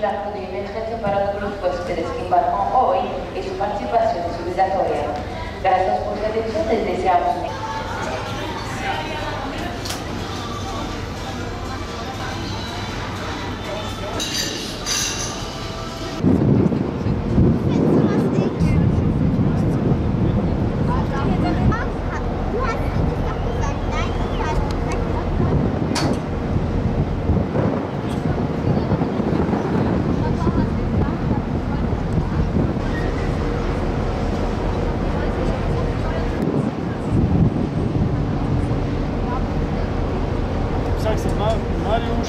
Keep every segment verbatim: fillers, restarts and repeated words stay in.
acto de emergencia para todos los huéspedes que embarcan hoy y su participación es obligatoria. Gracias por su atención, les deseamos un Mariusz.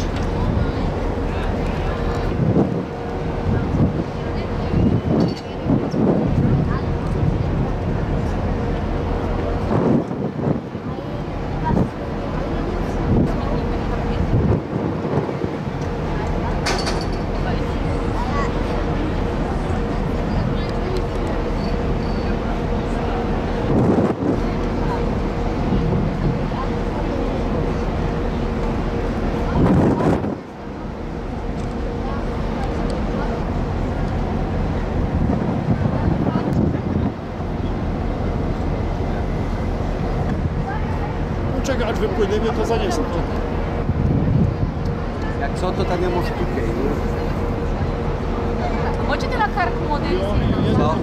Czego aż wypłyniemy, to zaniosę. Jak co, to tam ja może tutaj, nie? Możecie na karku model? Co?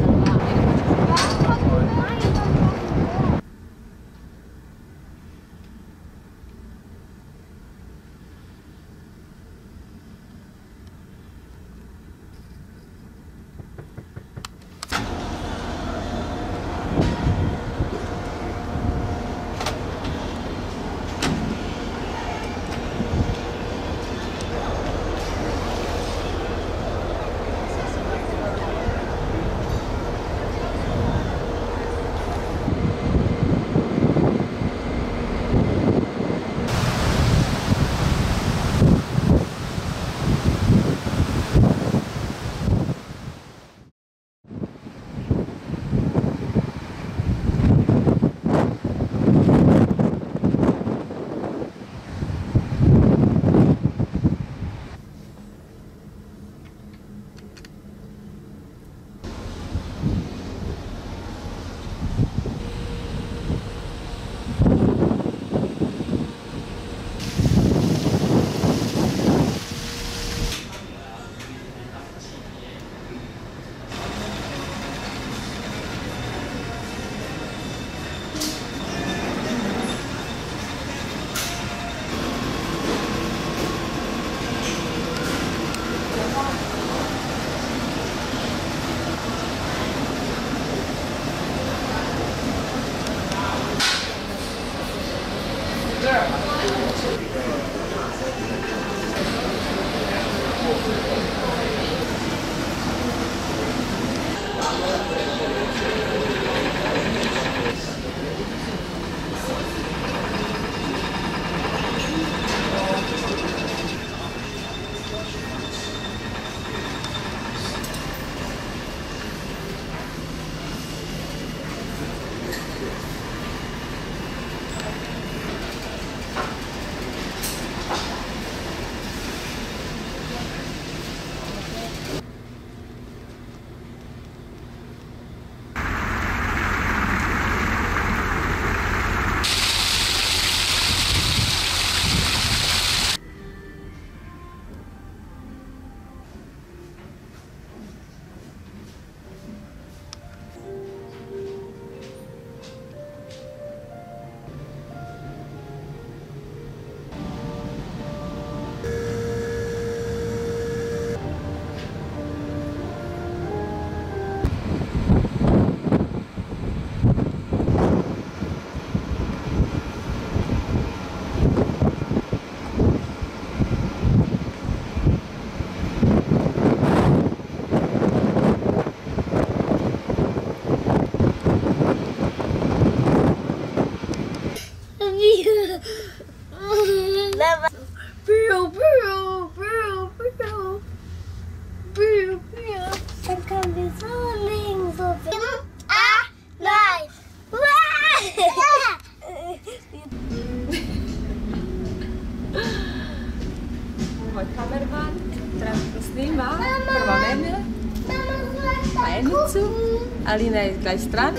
Beine zu. Alina ist gleich dran.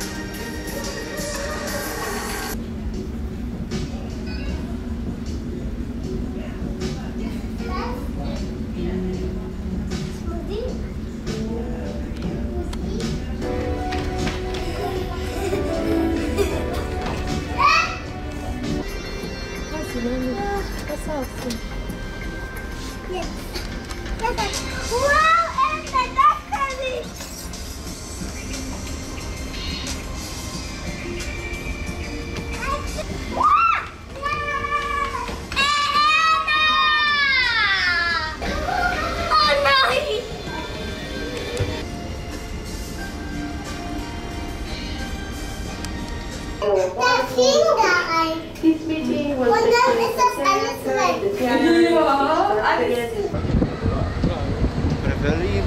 Pass auf. Jetzt. Wow, Elsa, das kann ich. Oh nein! Das ging da rein. Und dann ist das alles weg. Ja, alles. Berlin.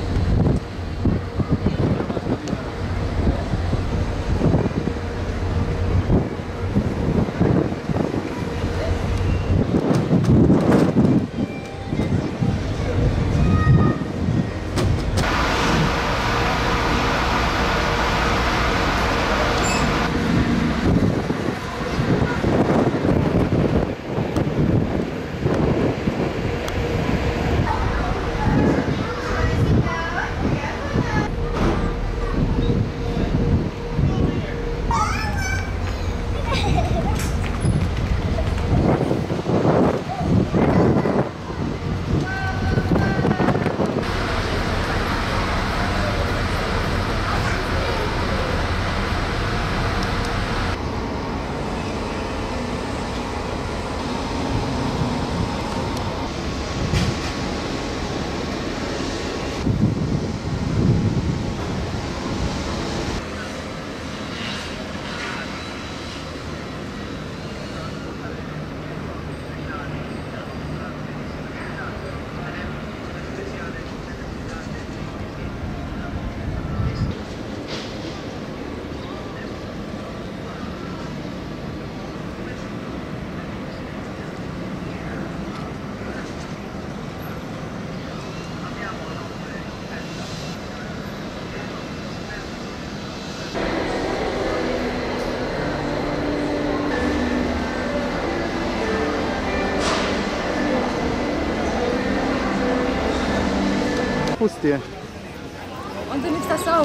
Dir. Und du nimmst das auf.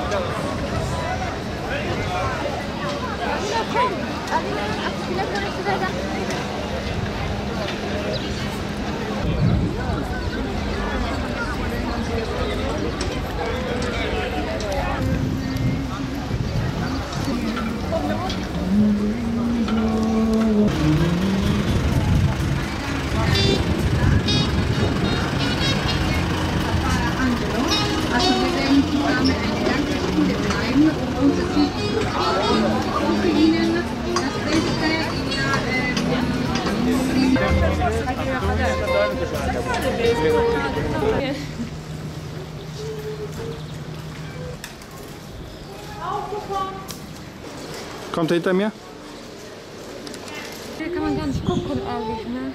Kommt er hinter mir? Hier kann man gar nicht gucken, ehrlich, ne?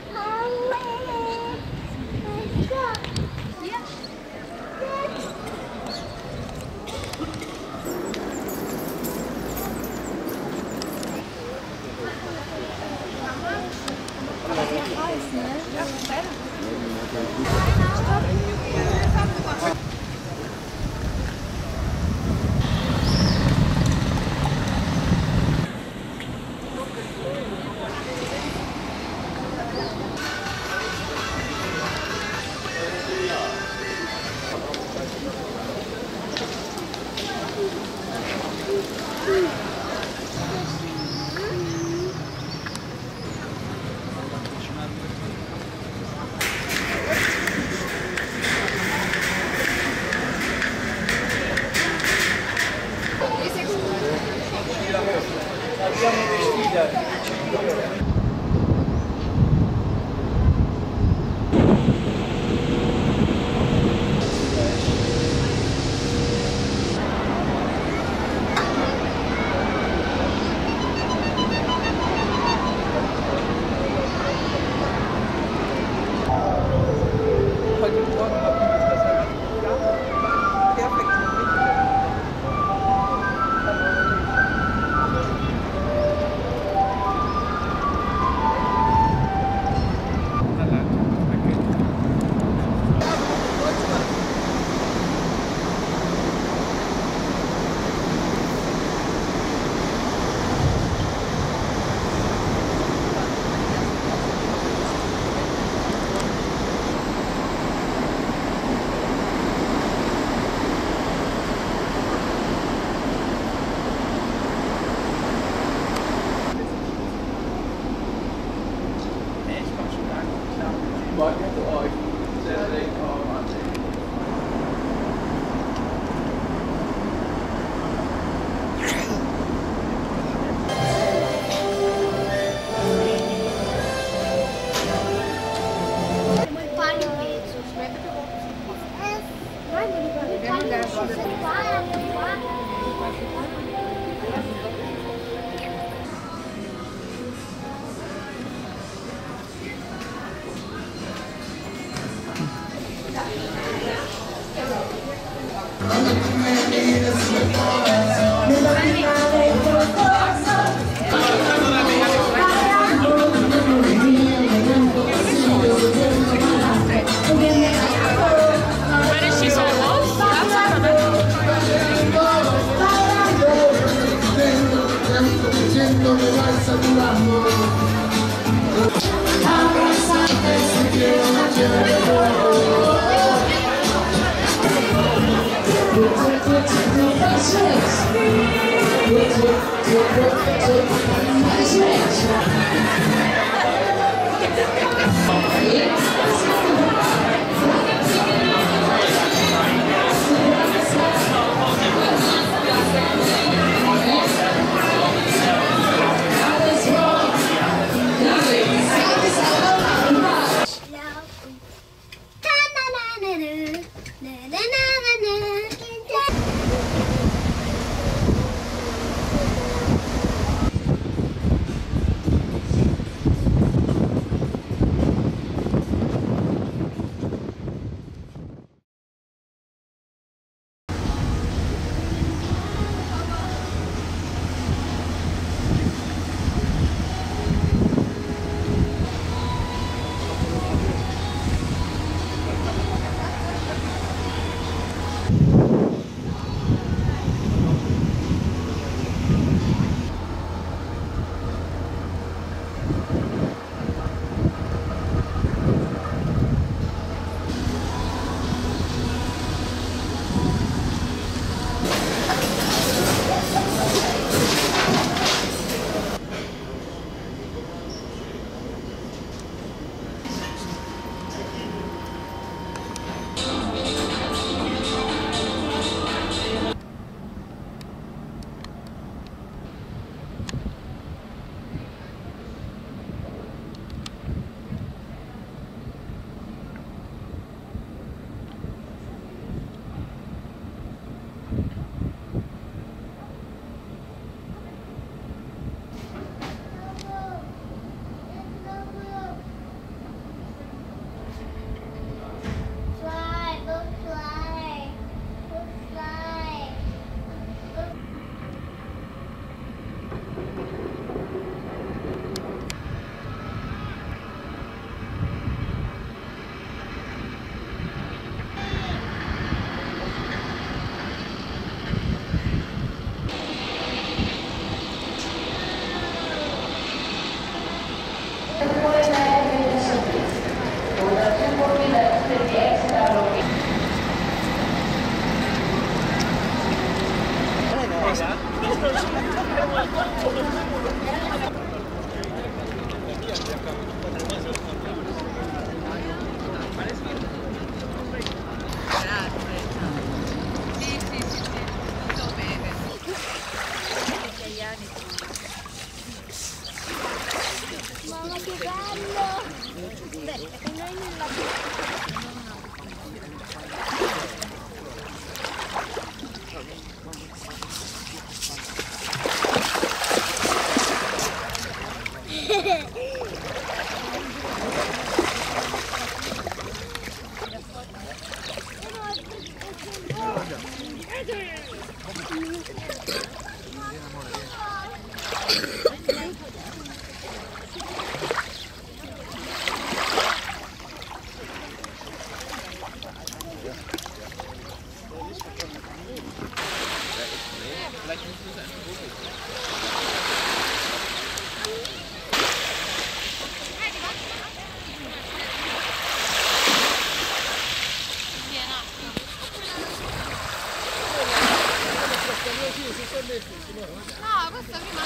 No, questo prima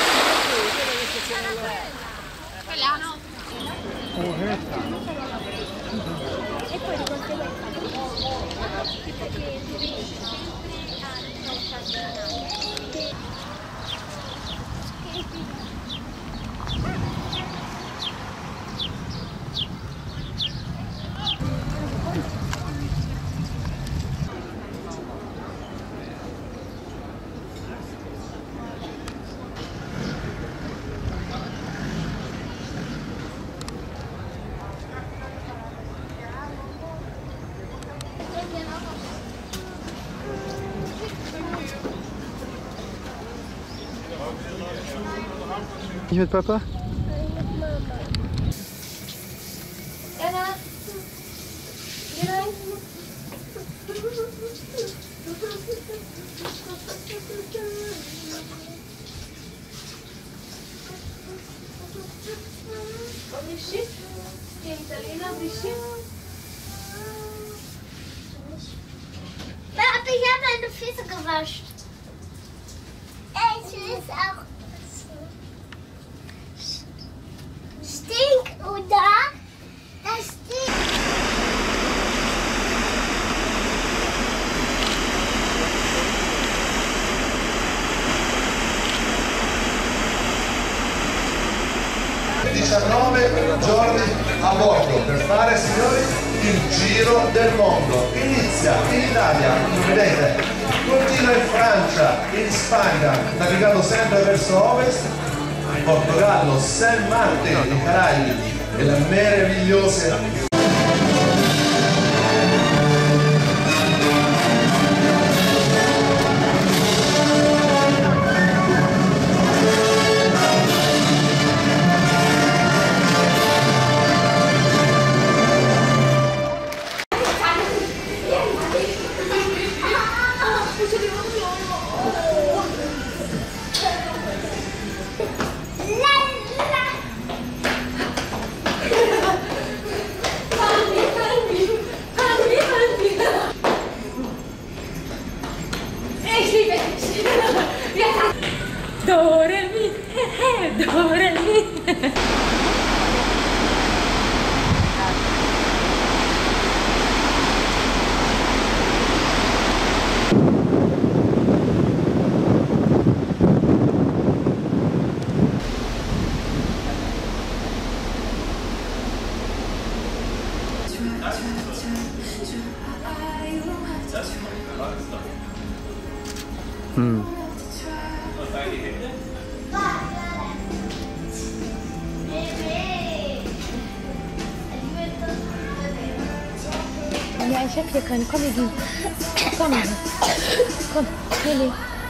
quella no. E poi di conseguenza Nicht mit Papa? Jana. Geh rein. Und die Schiff? Die Italiener, die Schiff? Papa, ich habe meine Füße gewaschen. Ich will es auch. Stink, oder? Das stinkt. diciannove giorni a bordo per fare, signori, il giro del mondo. Inizia in Italia, vedete, continua in Francia, in Spagna, navigando sempre verso ovest, in Portogallo, Saint Martin, i Caraibi e le meravigliose Do, re, mi, do, re, mi. Hm. Ja, ich hab hier keine. Komm, wir gehen. Komm, komm, Lili.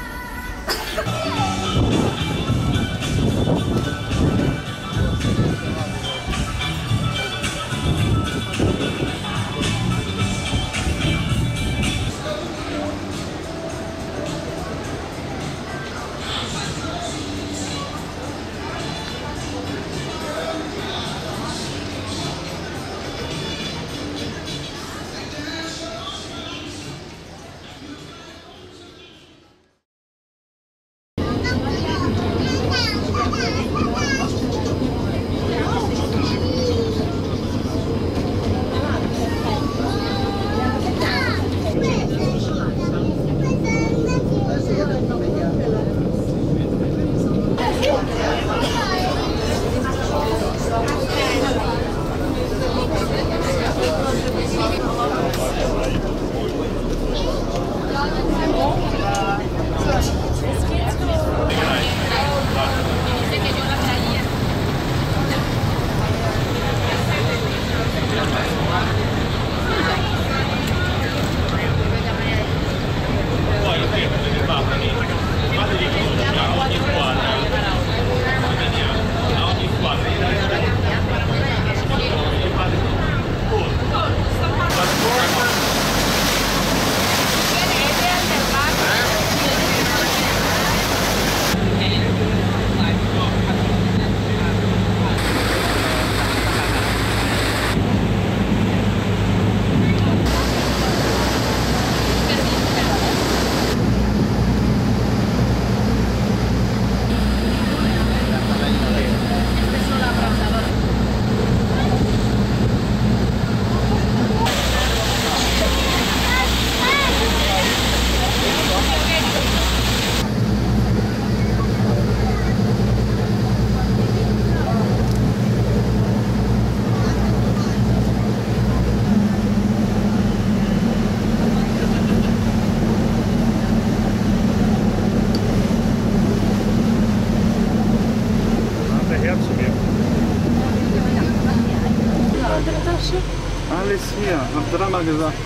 Alles hier, hab dreimal gesagt.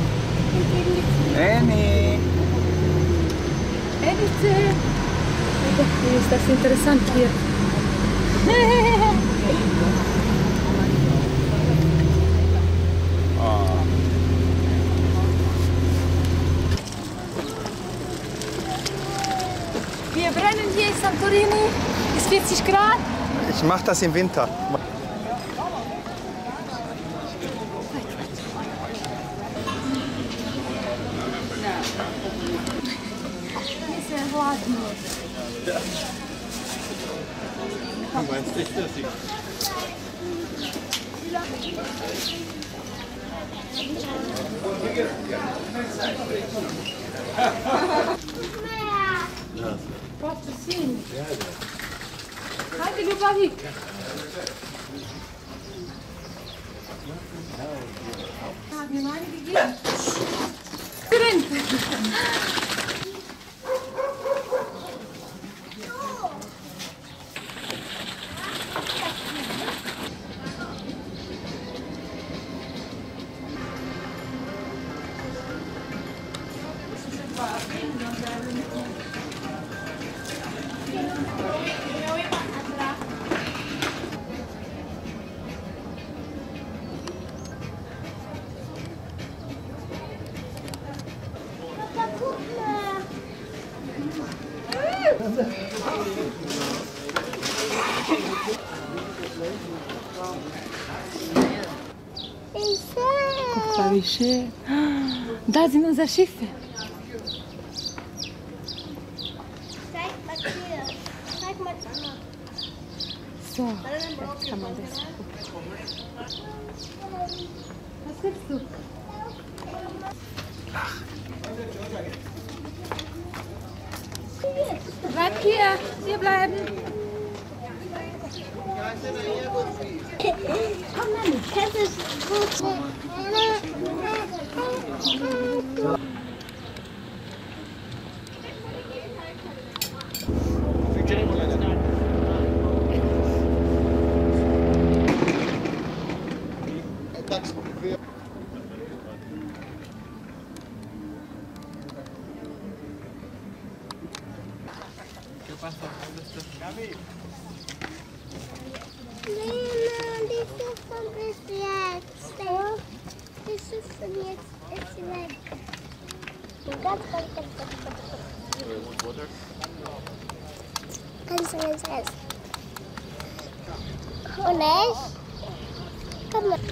Annie! Edice! Ist das interessant hier. Wir brennen hier in Santorini. Ist vierzig Grad. Ich mache das im Winter. Du meinst nicht, dass ich... Posso sim. Haide, Ljubavik. Ah, mir meine gegeben. Drin. Guck mal, wie schön. Da sind unsere Schiffe. Zeig mal hier. Zeig mal da. So, jetzt kann man das gucken. Was willst du? Bleib hier, hier bleiben. Komm mal, kannst du es gut. Lena, die Schiffung ist jetzt. Die Schiffung jetzt ist weg. Ganz, ganz, ganz, ganz, ganz, ganz, ganz, ganz. Und ich? Komm mal.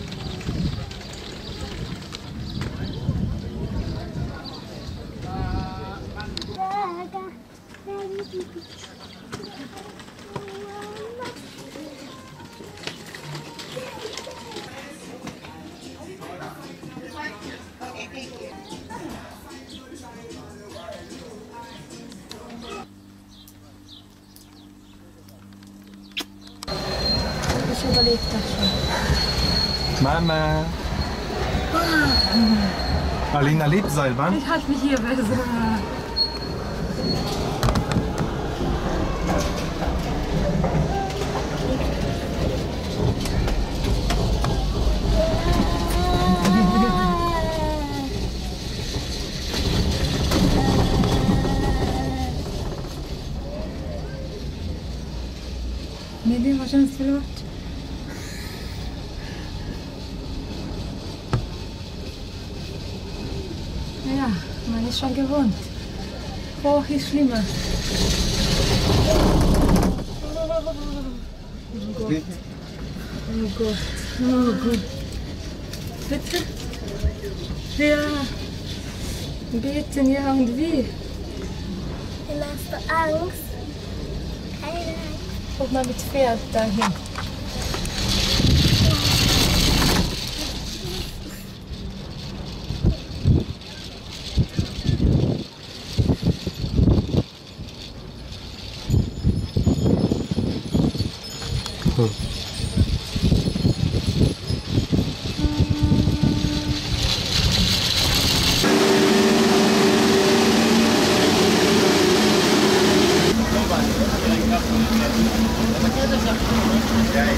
Ich überlege das schon. Mama. Alina liebt Seilbahn. Ich halte mich hier besser. Ne diyeyim hocam silah. Ja, man ist schon gewohnt. Hoch ist schlimmer. Oh Gott. Oh Gott. Oh Gott. Bitte? Ja. Bitte, ja, und wie? Hast du Angst? Keine Angst. Guck mal mit Pferd dahin. Ja,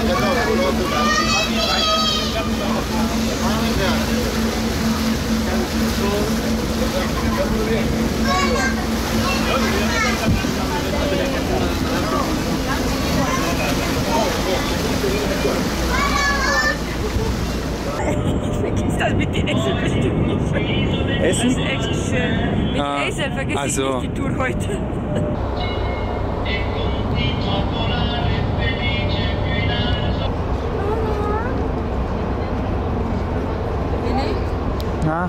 Das mit den Esel bestimmt nicht. Essen? Das ist echt schön. Mit Ah, Esel vergiss ich also. nicht die Tour heute. Na?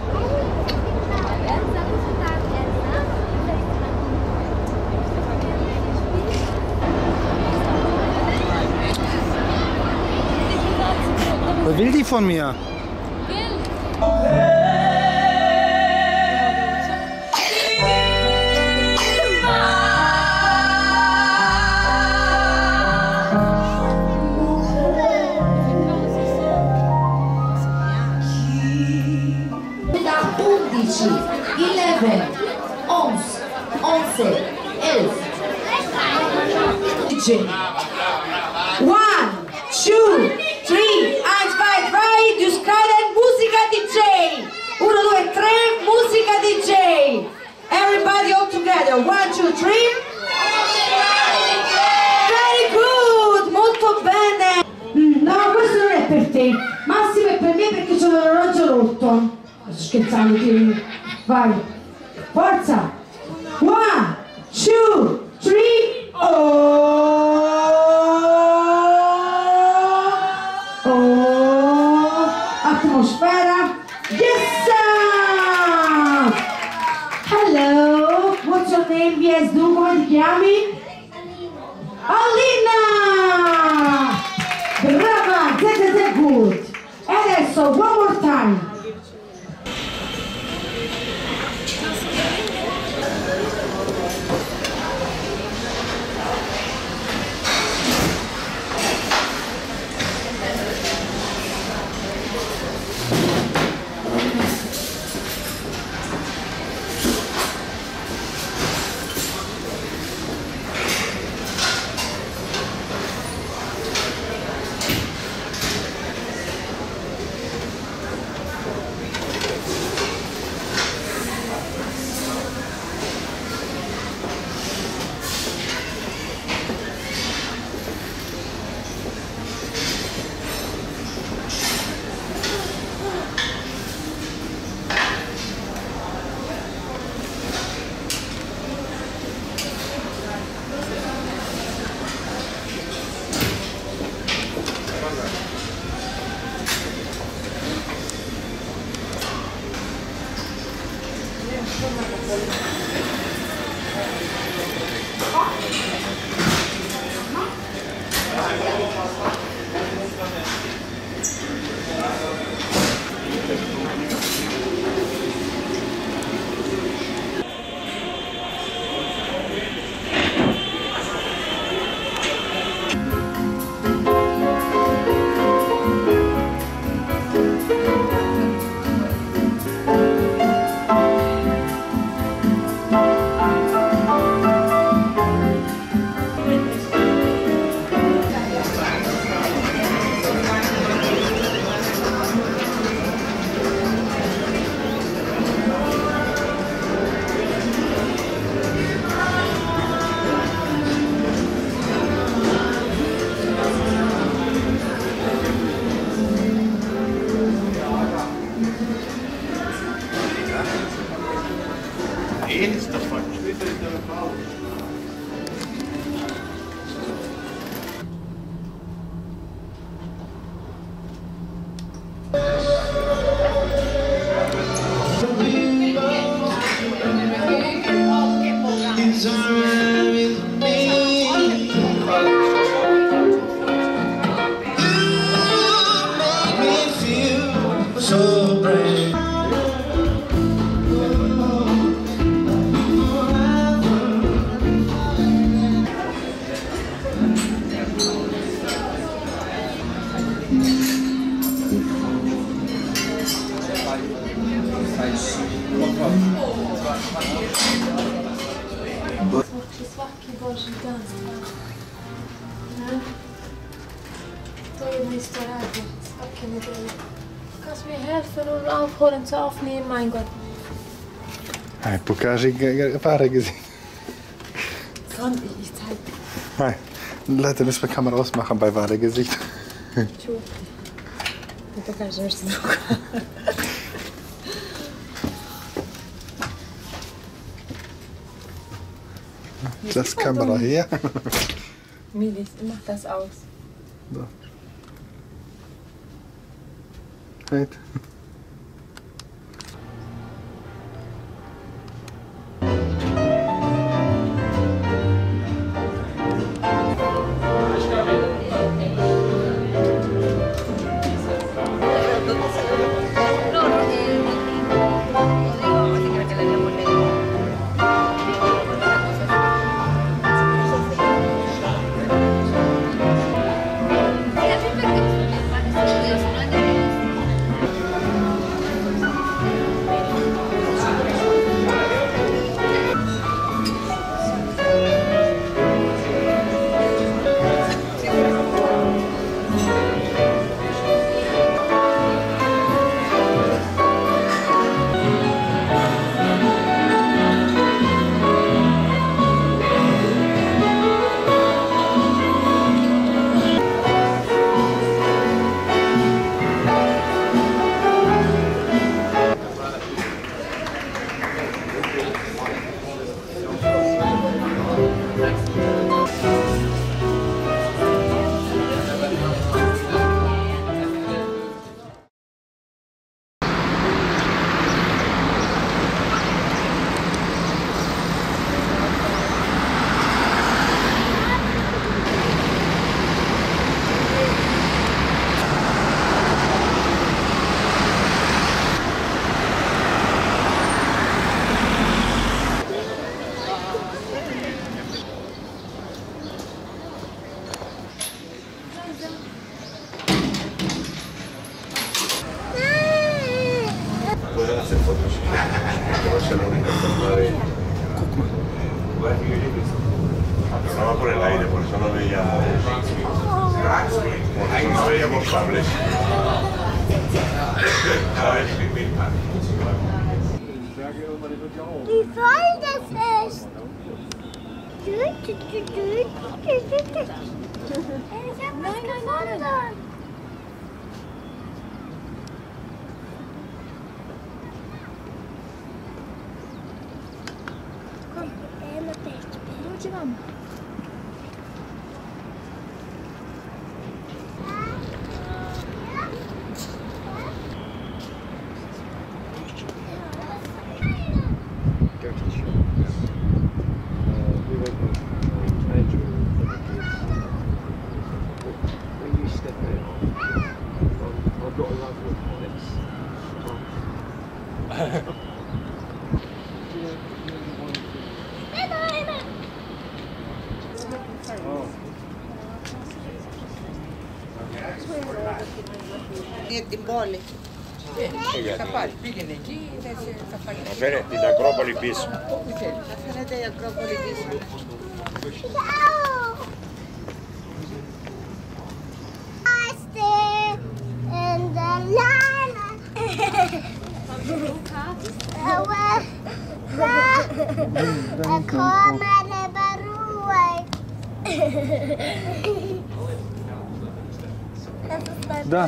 Was will die von mir? undici, eleven, onze, onze, elf. One, two, three, eins, zwei, drei, du Skyline Musica D J. Uno, due, tre, Musica D J. Everybody all together. One, two, three. Very good, molto bene. No, questo non è per te. Massimo è per me perché c'ho l'orologio rotto. Sto scherzando, ti... vai. Forza. One, two, three. Oh. Oh. Atmosfera. Yes. Hello. What's your name? Yes, tu come ti chiami? Alina. Brava. That is good. E adesso one more time. Mister Radio. Das hat keine Idee. Kannst du mir helfen und aufholen zu aufnehmen, mein Gott? Hey, покажи варе Gesicht. Komm, ich, ich zeig dir. Hey, Leute, müssen wir Kamera ausmachen bei wahre Gesicht. Чу. Ты покажешь звук. Das Kamera hier. Milis, mach das aus. Da. Halt. Estaba por el aire, por eso no veíamos. No veíamos cables. Wie voll das ist! Ich hab was gefunden! Komm, einmal Pech. Onde vamos? Είναι την πόλη. Θα πάρει, πήγαινε εκεί, θα φάει. Να φέρε την Ακρόπολη πίσω. Θα φαίνεται η Ακρόπολη πίσω. In the line. Come barue. Da.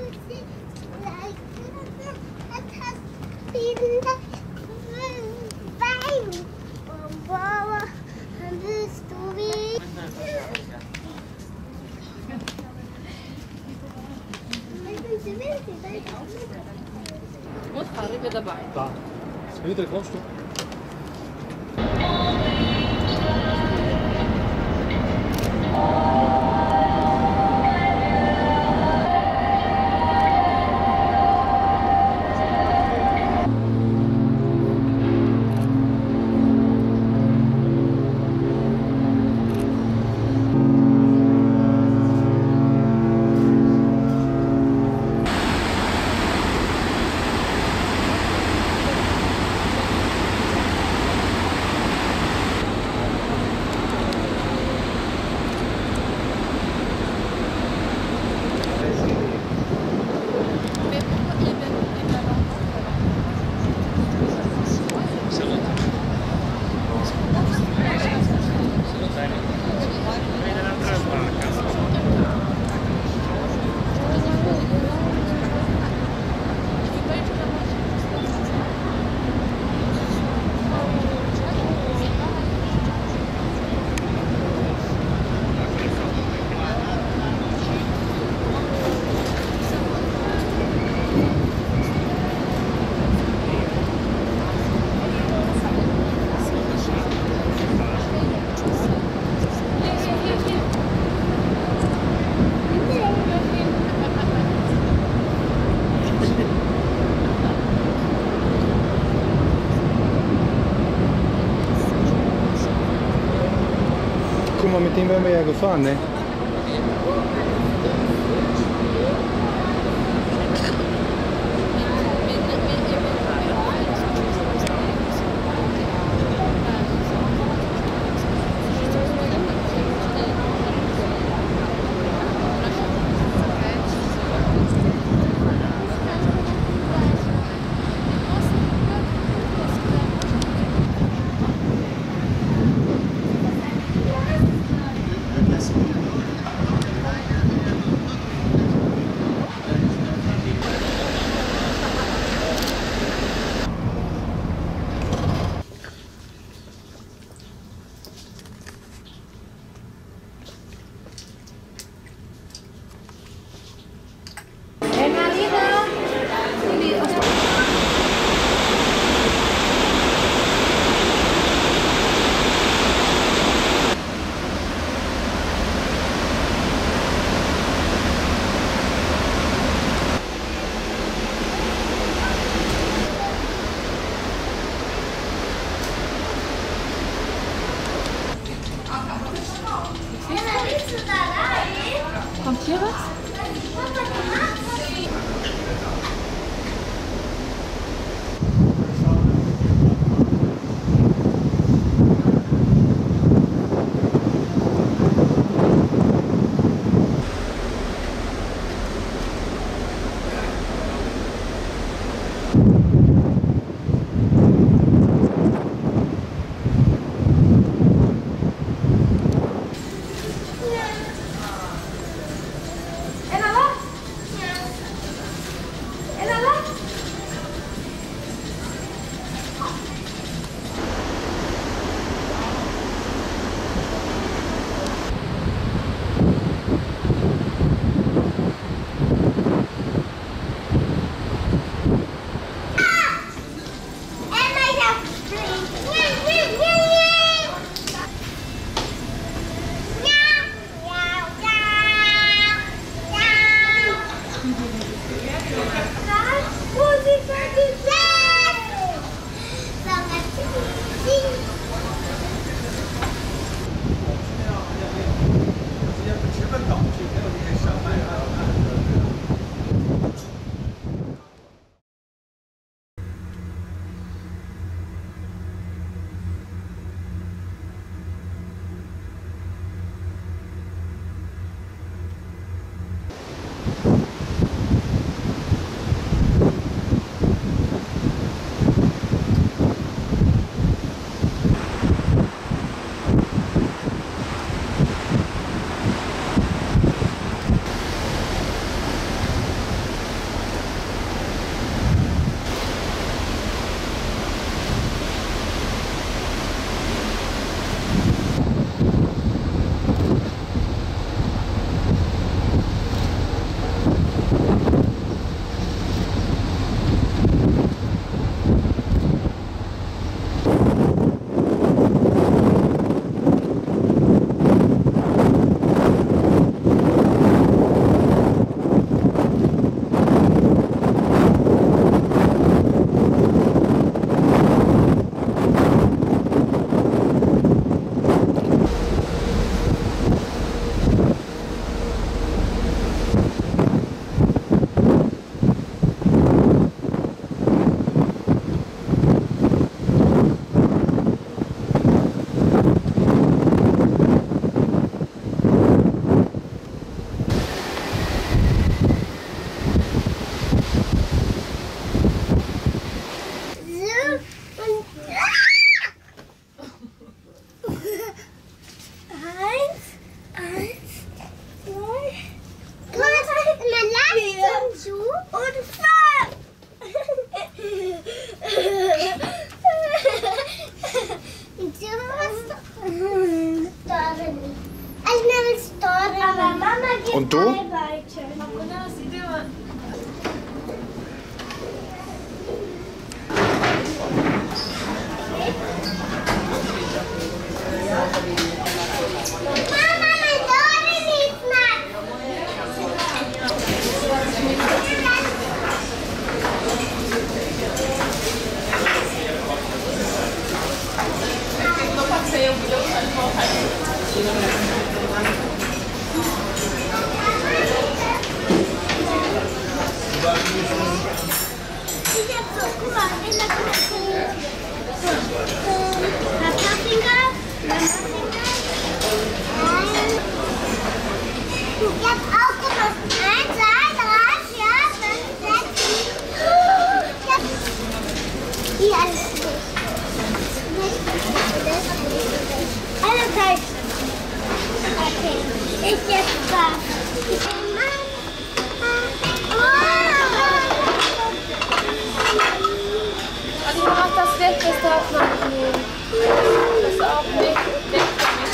От хари dabei. Da. Видите, kommst du? maar meteen ben jij gefahren, ne? Kommt hier was? Und du? Não pode ser eu, eu Jetzt auch gemacht. Eins, zwei, drei, vier, fünf, sechs, sieben. Hier alles durch. Alle Zeit. Okay. Ich jetzt was. Also man macht das weg, das darf man nicht. Das auch nicht. Weg damit.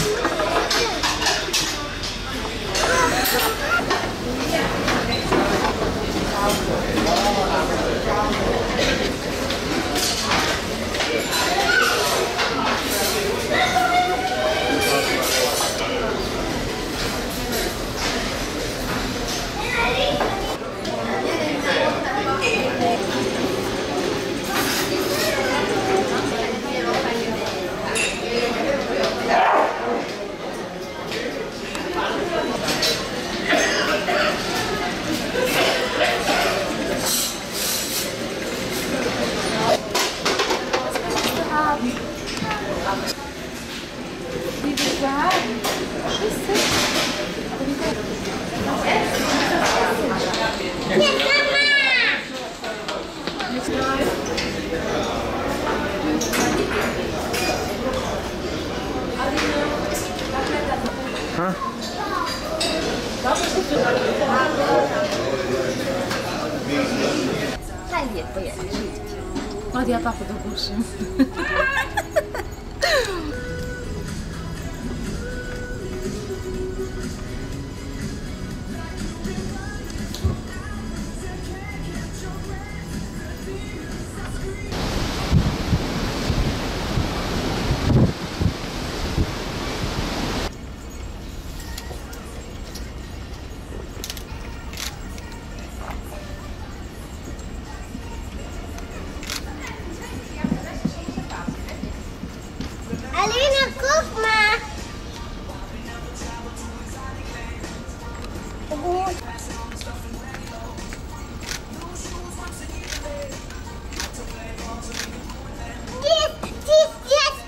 Hadi ja papu do uszy. Alina, guck mal. Gut. Jetzt, jetzt, jetzt.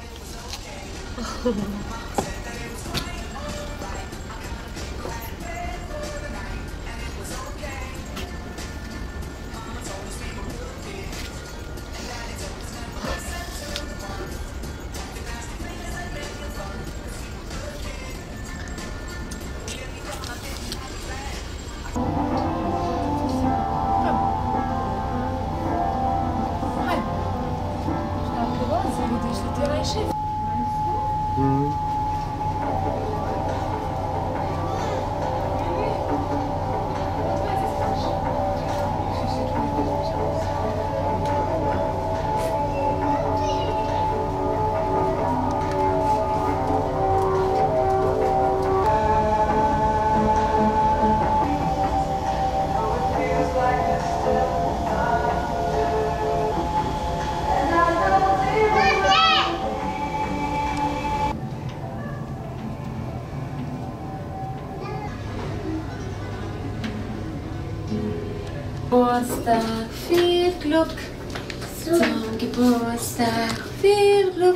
Geburtstag, viel Glück. Zum Geburtstag, viel Glück.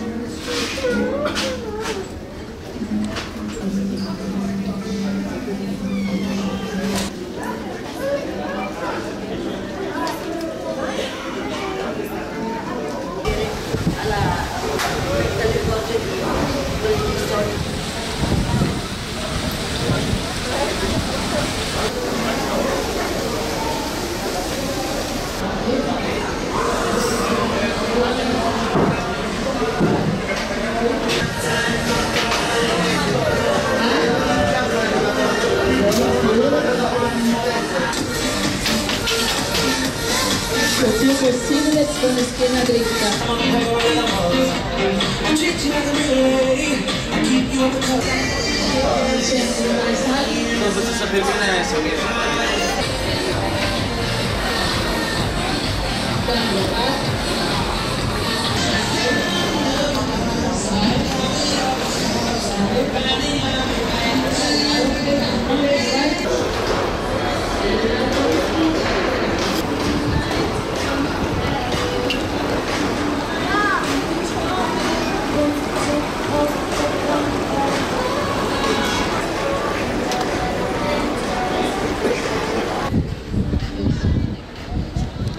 Più possibile con la schiena dritta. Non posso sapere bene sapere.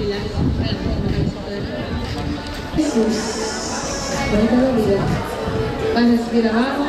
vielleicht Jesús, cuéntalo vida. Vas a respirar abajo.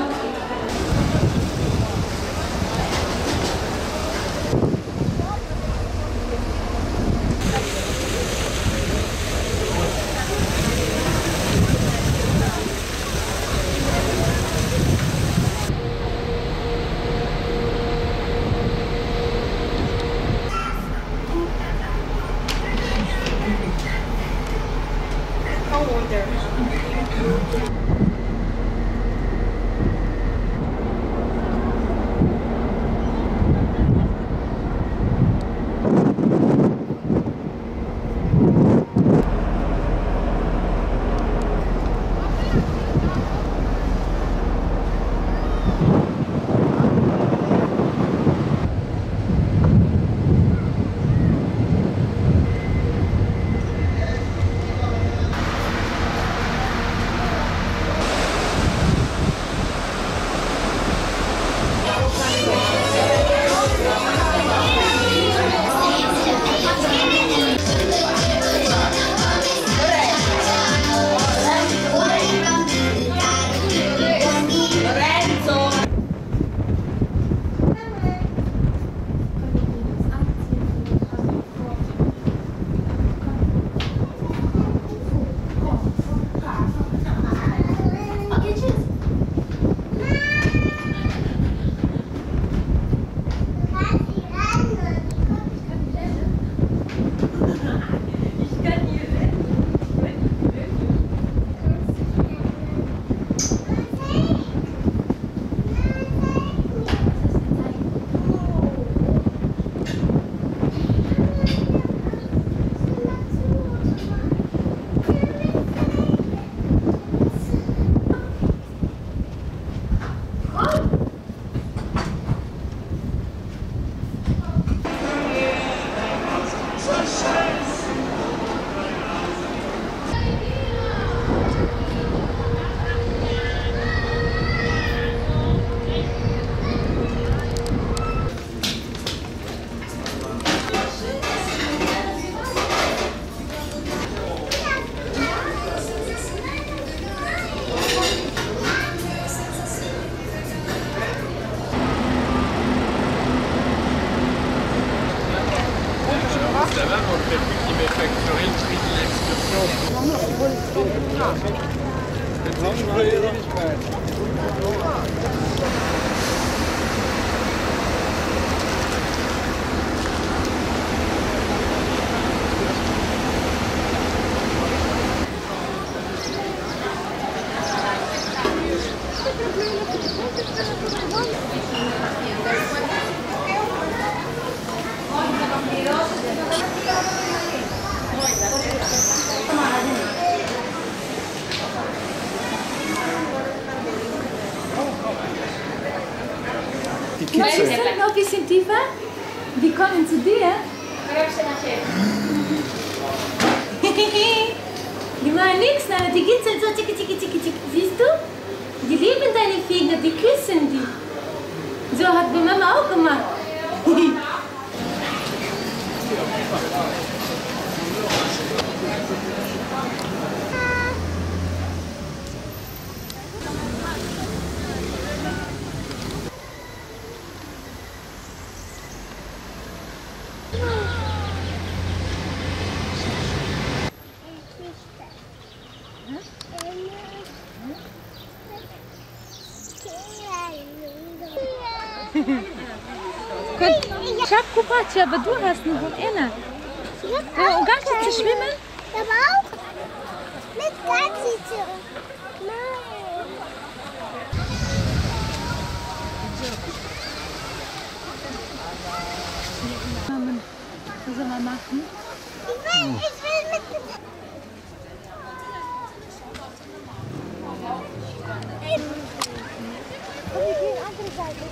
Möchtest du noch ein bisschen tiefer? Die kommen zu dir. Die machen nichts, aber die kitzeln so tiki tiki tiki tiki. Siehst du? Die lieben deine Finger, die küssen die. So hat die Mama auch gemacht. Schau, Kupatschi, aber du hast noch eine. Du kannst du schwimmen? Aber auch mit Katze. Nein. Was soll man machen? Ich will, ich will mit... Komm, ich gehe andere Seite.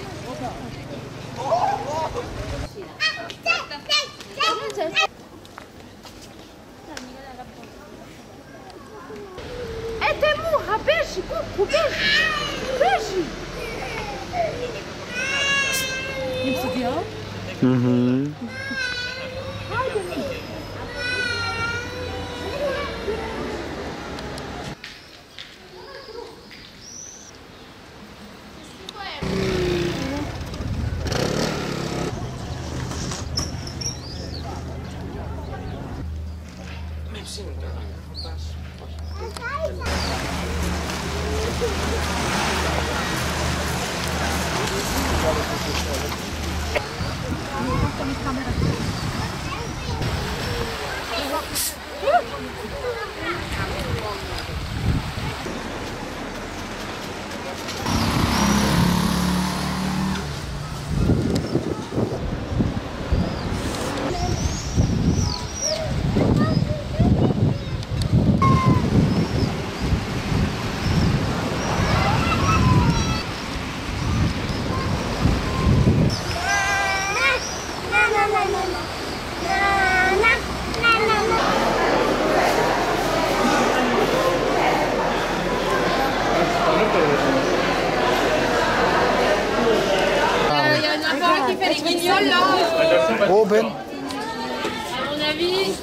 Это муха, пеши, кубку, пеши, пеши. Nimmst du die auch? Mhm. Halte mich. sempre. Oben. À mon avis.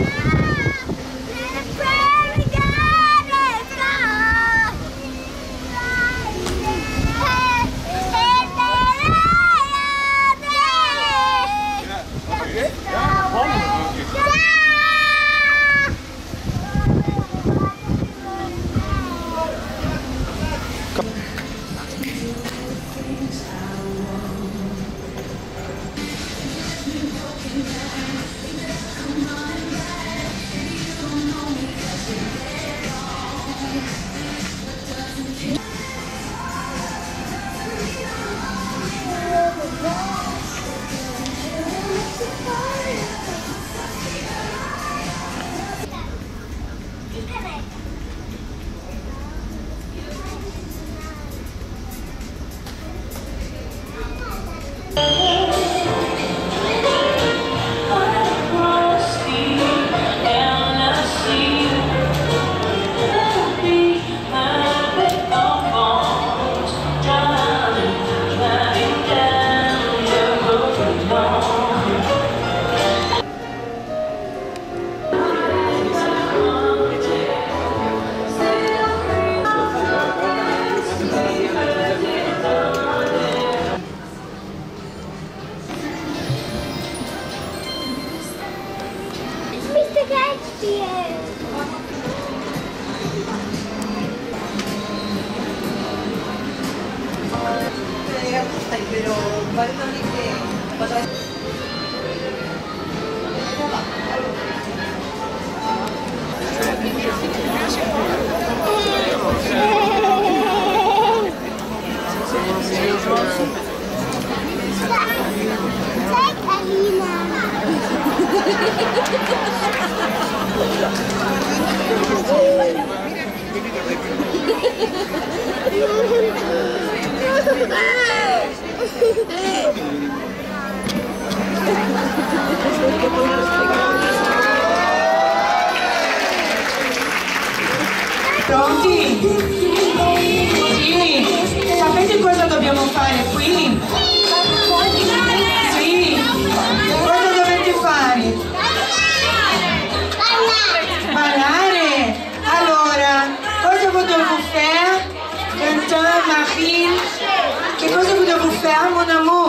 Pero parece a mí que Pronti? Sì, sapete cosa dobbiamo fare qui? Sì, cosa dovete fare? Ballare! Allora, cosa potete fare? Cantar, Marine? Che cosa potete fare, mon amour?